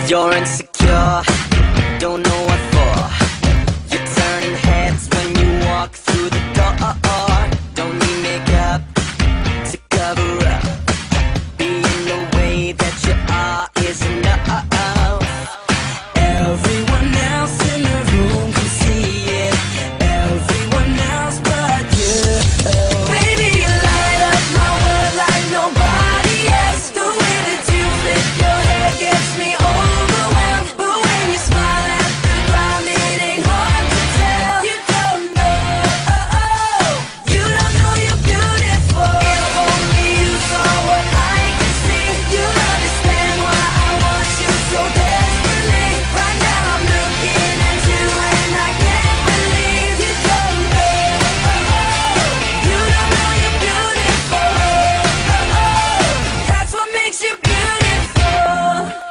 You're insecure, don't know what for. You're turning heads when you walk through the door. Don't need makeup to cover up. Being the way that you are is enough. Everyone else in the room can see it. Everyone else but you. Baby, you light up my world like nobody else. The way that you flip your hair gets me overwhelmed. But when you smile at the ground, it ain't hard to tell. You don't know, you don't know you're beautiful. If only you saw what I can see, you'll understand why I want you so desperately. Right now I'm looking at you and I can't believe you don't know, you don't know you're beautiful. That's what makes you beautiful.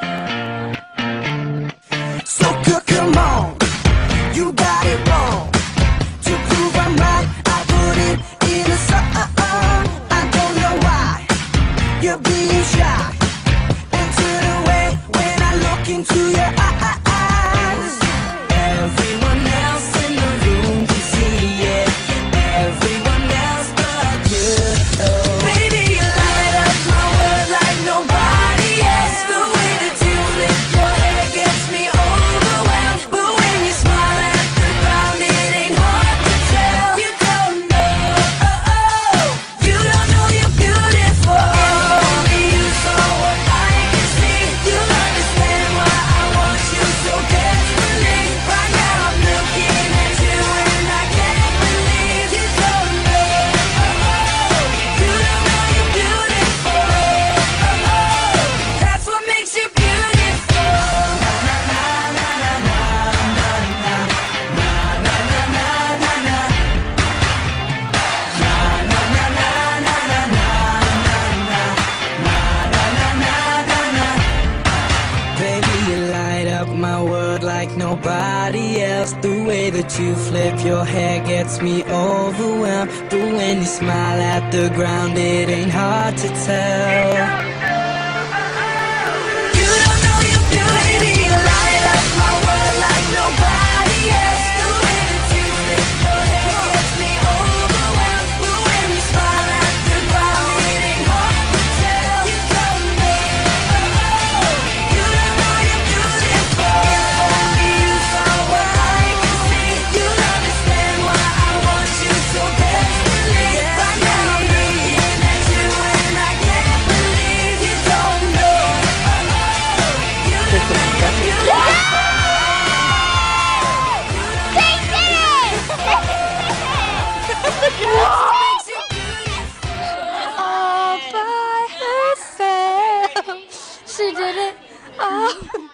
So come on, you got it wrong. To prove I'm right, I put it in a song. I don't know why you're being shy and turn away when I look into your eyes. Everyone else in the room can see it. Everyone else but you. Baby, you light up my world like nobody else. The way that you flip your hair gets me overwhelmed. But when you smile at the ground, it ain't hard to tell. You don't know, you don't know you're beautiful. If only you saw what I can see, you'll understand why I want you so desperately. Right now I'm looking at you and I can't believe you don't know, you don't know you're beautiful. That's what makes you beautiful. Baby, you light up my world like nobody else. The way that you flip your hair gets me overwhelmed. But when you smile at the ground, it ain't hard to tell. You don't know you're beautiful. Baby, you light up my world like nobody else. The way that you flip your hair gets me overwhelmed. But when you smile at the ground, it ain't hard to tell. You don't know, you don't know you're beautiful. If only you saw what I can see, you'll understand why I want you so desperately. Right now I'm looking at you and I can't believe you don't know, you don't know you're beautiful. All by herself. She did it all